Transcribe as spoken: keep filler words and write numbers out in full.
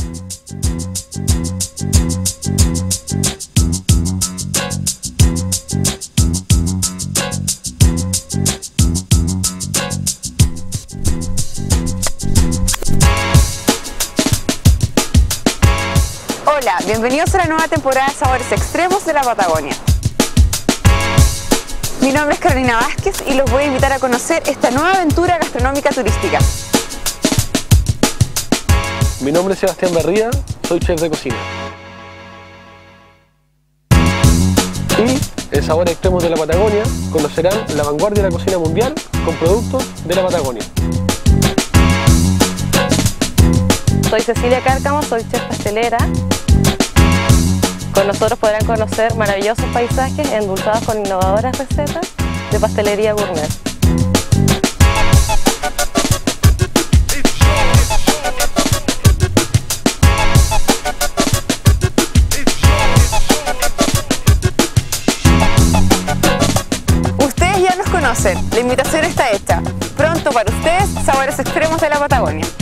Hola, bienvenidos a la nueva temporada de Sabores Extremos de la Patagonia. Mi nombre es Carolina Vázquez y los voy a invitar a conocer esta nueva aventura gastronómica turística. Mi nombre es Sebastián Barría, soy chef de cocina. Y en Sabores Extremos de la Patagonia conocerán la vanguardia de la cocina mundial con productos de la Patagonia. Soy Cecilia Cárcamo, soy chef pastelera. Con nosotros podrán conocer maravillosos paisajes endulzados con innovadoras recetas de pastelería gourmet. Ustedes ya nos conocen, la invitación está hecha. Pronto para ustedes, Sabores Extremos de la Patagonia.